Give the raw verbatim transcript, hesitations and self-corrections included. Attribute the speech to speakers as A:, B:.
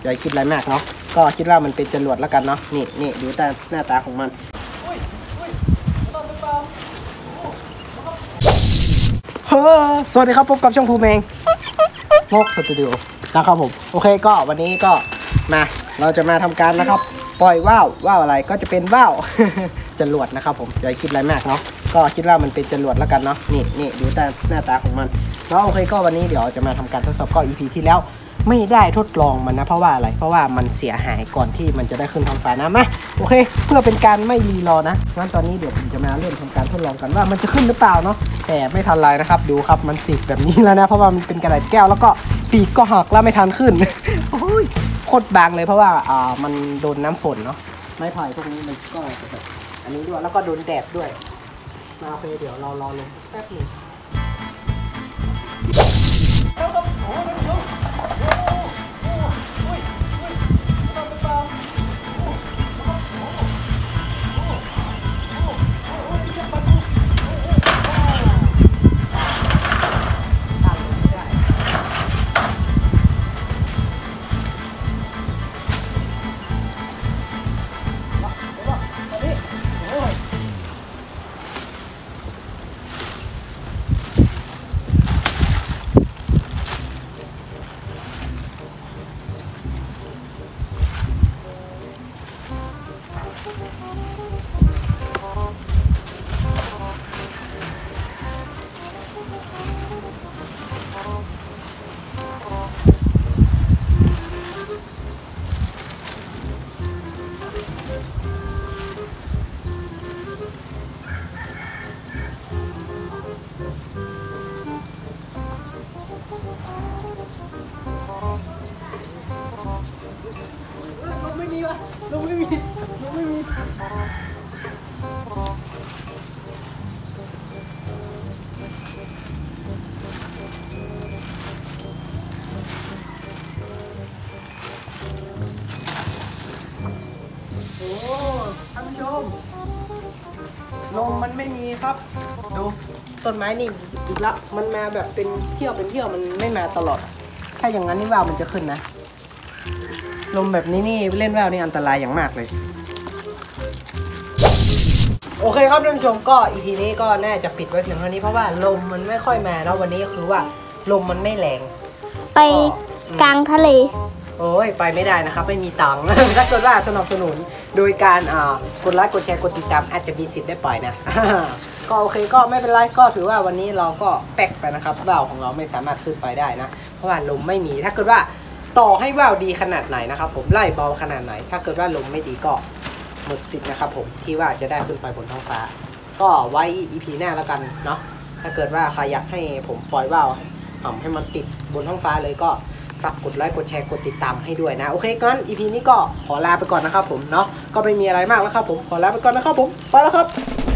A: อย่าคิดอะไรมากเนาะก็คิดว่ามันเป็นจรวดแล้วกันเนาะนี่นี่ดูแต่หน้าตาของมันเฮ้อสวัสดีครับพบกับช่องภูมิเองงกสตูดิโอนะครับผมโอเคก็วันนี้ก็มาเราจะมาทำการนะครับปล่อยว่าวว่าวอะไรก็จะเป็นว่าว จรวดนะครับผมอย่าคิดอะไรมากเนาะก็คิดว่ามันเป็นจรวดแล้วกันเนาะนี่นี่ดูแต่หน้าตาของมันแล้วโอเคก็วันนี้เดี๋ยวจะมาทำการทดสอบก็ อี พี ที่แล้วไม่ได้ทดลองมันนะเพราะว่าอะไรเพราะว่ามันเสียหายก่อนที่มันจะได้ขึ้นท้องฟ้านะมาโอเคเพื่อเป็นการไม่รีรอนะงั้นตอนนี้เดี๋ยวผมจะมาเริ่มทำการทดลองกันว่ามันจะขึ้นหรือเปล่าเนาะแต่ไม่ทันไรนะครับดูครับมันสีแบบนี้แล้วนะเพราะว่ามันเป็นกระดาษแก้วแล้วก็ปีกก็หักแล้วไม่ทันขึ้น โอ้ยโคตรบางเลยเพราะว่าอ่ามันโดนน้ำฝนเนาะไม้ไผ่พวกนี้มันก็จะแบบอันนี้ด้วยแล้วก็โดนแดดด้วยมาโอเคเดี๋ยวเรารอลงแป๊บนึงลงไม่มีลงไม่มีโอ้ท่านผู้ชมลมมันไม่มีครับดูต้นไม้นี่อีกแล้วมันมาแบบเป็นเที่ยวเป็นเที่ยวมันไม่มาตลอดถ้าอย่างนั้นนี่ว่าวมันจะขึ้นนะลมแบบนี้นี่เล่นแววนี่อันตรายอย่างมากเลยโอเคครับท่านผู้ชมก็ อี พี นี้ก็น่าจะปิดไว้เพียงเท่านี้เพราะว่าลมมันไม่ค่อยมาแล้ววันนี้คือว่าลมมันไม่แรง
B: ไปกลางทะเล
A: โอ้ยไปไม่ได้นะครับไม่มีตังค์ ถ้าเกิดว่าสนับสนุนโดยการอ่ากดไลค์กดแชร์กดติดตามอาจจะมีสิทธิ์ได้ปล่อยนะ ก็โอเคก็ไม่เป็นไรก็ถือว่าวันนี้เราก็แป๊กไปนะครับว่าวของเราไม่สามารถขึ้นไปได้นะเพราะว่าลมไม่มีถ้าเกิดว่าต่อให้ว่าวดีขนาดไหนนะครับผมไล่เบาขนาดไหนถ้าเกิดว่าลมไม่ดีก็หมดสิทธิ์นะครับผมที่ว่าจะได้ขึ้นไปบนท้องฟ้าก็ไว้ อี พี หน้าแล้วกันเนาะถ้าเกิดว่าใครอยากให้ผมปล่อยว่าวให้มันติดบนท้องฟ้าเลยก็ฝากกดไลค์กดแชร์กดติดตามให้ด้วยนะโอเคงั้น อี พี นี้ก็ขอลาไปก่อนนะครับผมเนาะก็ไม่มีอะไรมากแล้วครับผมขอลาไปก่อนนะครับผมไปแล้วครับ